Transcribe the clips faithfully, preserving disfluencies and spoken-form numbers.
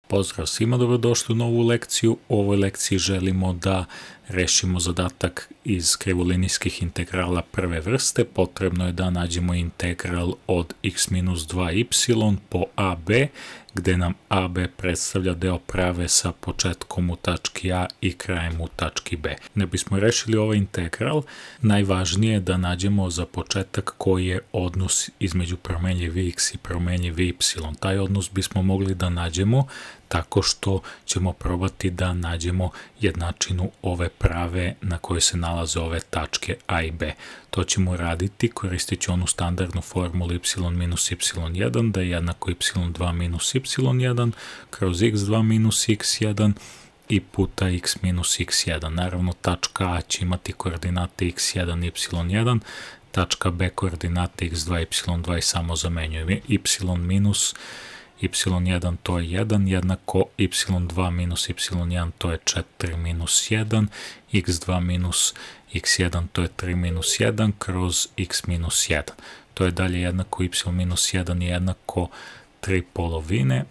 Pozdrav svima, dobrodošli u novu lekciju. U ovoj lekciji želimo da rešimo zadatak iz krivolinijskih integrala prve vrste. Potrebno je da nađemo integral od x minus dva y po a b, gde nam a b predstavlja deo prave sa početkom u tački a i krajem u tački b. Da bismo rešili ovaj integral, najvažnije je da nađemo za početak koji je odnos između promenljive x i promenljive y. Taj odnos bismo mogli da nađemo tako što ćemo probati da nađemo jednačinu ove prave na kojoj se nalaze ove tačke a i b. To ćemo raditi koristeći onu standardnu formulu y minus y jedan, da je jednako y dva minus y jedan kroz x dva minus x jedan i puta x minus x jedan. Naravno, tačka a će imati koordinate x jedan, y jedan, tačka b koordinate x dva, y dva i samo zamenjujemo. Y minus y jedan to je jedan, jednako y dva minus y jedan to je četiri minus jedan, x dva minus x jedan to je tri minus jedan kroz x minus jedan. To je dalje jednako y minus jedan je jednako tri polovine,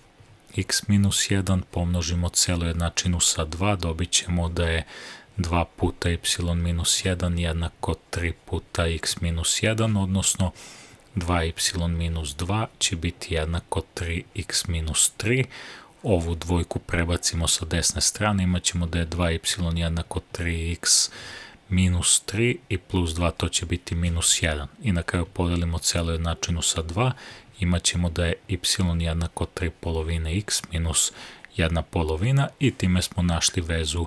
x minus jedan pomnožimo celu jednačinu sa dva, dobit ćemo da je dva puta y minus jedan jednako tri puta x minus jedan, odnosno dva y minus dva će biti jednako tri x minus tri. Ovu dvojku prebacimo sa desne strane, imat ćemo da je dva y jednako tri x minus tri i plus dva, to će biti minus jedan. I na kraju podelimo celu jednačinu sa dva, imat ćemo da je y jednako tri polovine x minus jedna polovina i time smo našli vezu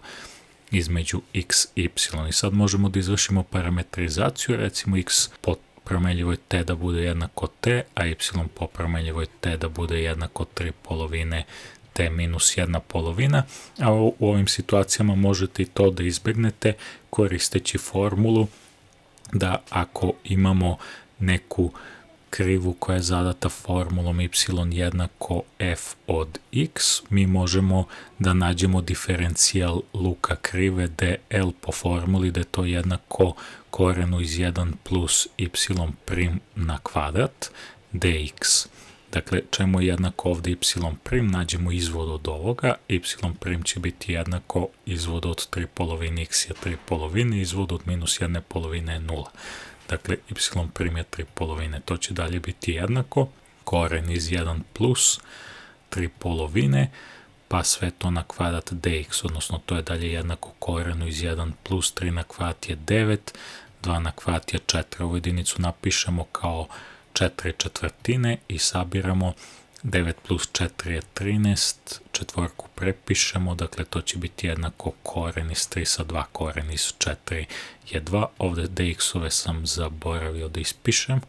između x i y. I sad možemo da izvršimo parametrizaciju, recimo x po promenljivoj t da bude jednako t, a y po promenljivoj t da bude jednako tri polovine t minus jedna polovina, a u ovim situacijama možete i to da izbegnete koristeći formulu da ako imamo neku krivu koja je zadata formulom y jednako f od x, mi možemo da nađemo diferencijal luka krive dl po formuli da je to jednako korenu iz jedan plus y prim na kvadrat dx. Dakle, čemu je jednako ovde y prim, nađemo izvod od ovoga, y prim će biti jednako izvod od tri polovine x je tri polovine, izvod od minus jedne polovine je nula. Dakle, y prim je tri polovine, to će dalje biti jednako koren iz jedan plus tri polovine, pa sve to na kvadrat dx, odnosno to je dalje jednako korenu iz jedan plus tri na kvadrat je devet, dva na kvadrat je četiri, ovu jedinicu napišemo kao četiri četvrtine i sabiramo devet plus četiri je trinaest, četvorku prepišemo, dakle to će biti jednako koren iz tri sa dva, koren iz četiri je dva, ovde dx-ove sam zaboravio da ispišem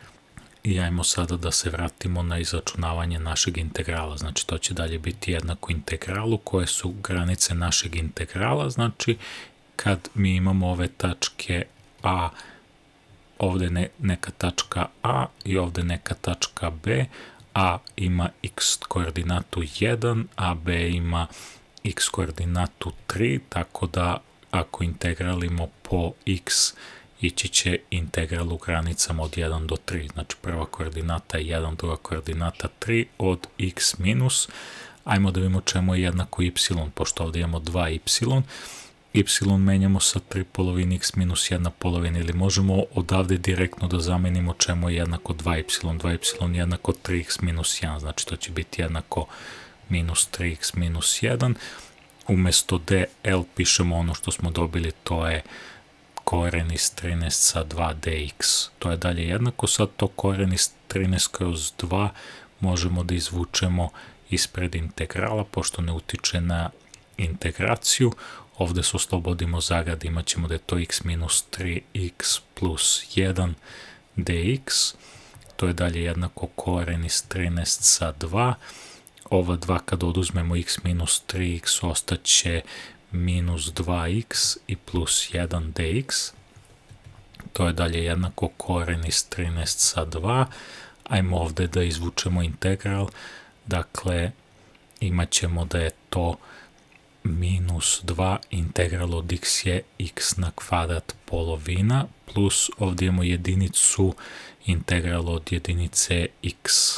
i ajmo sada da se vratimo na izračunavanje našeg integrala, znači to će dalje biti jednako integralu koje su granice našeg integrala, znači kad mi imamo ove tačke a, ovde ne, neka tačka a i ovde neka tačka b, a ima x koordinatu jedan, a b ima x koordinatu tri, tako da ako integralimo po x, ići će integral u granicama od jedan do tri, znači prva koordinata je jedan, druga koordinata tri od x minus, ajmo da vidimo čemu je jednako y, pošto ovde imamo dva y, y menjamo sa tri polovine x minus jedna polovina, ili možemo odavde direktno da zamenimo čemu je jednako dva y, dva y jednako tri x minus jedan, znači to će biti jednako minus tri x minus jedan, umesto dl pišemo ono što smo dobili, to je koren iz trinaest sa dva dx, to je dalje jednako, sad to koren iz trinaest kroz dva možemo da izvučemo ispred integrala, pošto ne utiče na integraciju, ovde se oslobodimo zagrade, imat ćemo da je to x minus tri x plus jedan dx, to je dalje jednako koren iz trinaest sa dva, ova dva kad oduzmemo x minus tri x ostaće minus dva x i plus jedan dx, to je dalje jednako koren iz trinaest sa dva, ajmo ovde da izvučemo integral, dakle imat ćemo da je to minus dva, integral od x je x na kvadrat polovina, plus ovdje imamo jedinicu, integral od jedinice x.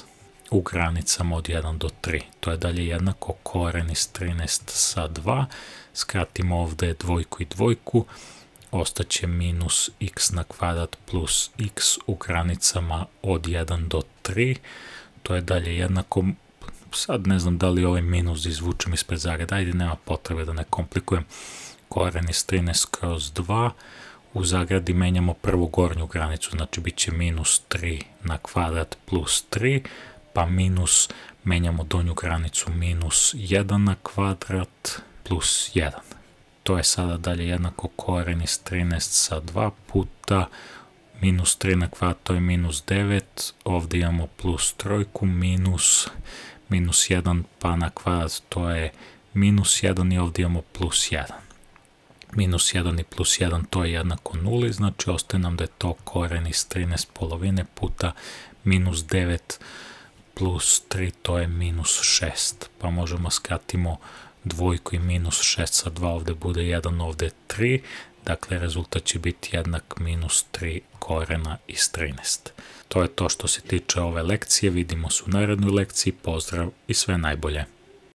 u granicama od jedan do tri. To je dalje jednako koren iz trinaest sa dva. Skratimo ovde dvojku i dvojku. Ostaće minus x na kvadrat plus x u granicama od jedan do tri. To je dalje jednako, sad ne znam da li ovaj minus izvučem ispred zareda, ajde, nema potrebe da ne komplikujem, koren iz trinaest kroz dva, u zagradi menjamo prvu gornju granicu, znači bit će minus tri na kvadrat plus tri, pa minus, menjamo donju granicu, minus jedan na kvadrat plus jedan. To je sada dalje jednako koren iz trinaest sa dva puta, minus tri na kvadrat, to je minus devet, ovdje imamo plus trojku, minus, minus jedan pa na kvadrat, to je minus jedan i ovdje imamo plus jedan. Minus jedan i plus jedan, to je jednako nuli, znači ostaje nam da je to koren iz trinaest polovine puta minus devet plus tri, to je minus šest, pa možemo skratimo dvojku i minus šest sa dva, ovdje bude jedan, ovdje tri, dakle rezultat će biti jednak minus tri korena iz trinaest. To je to što se tiče ove lekcije, vidimo se u narednoj lekciji, pozdrav i sve najbolje.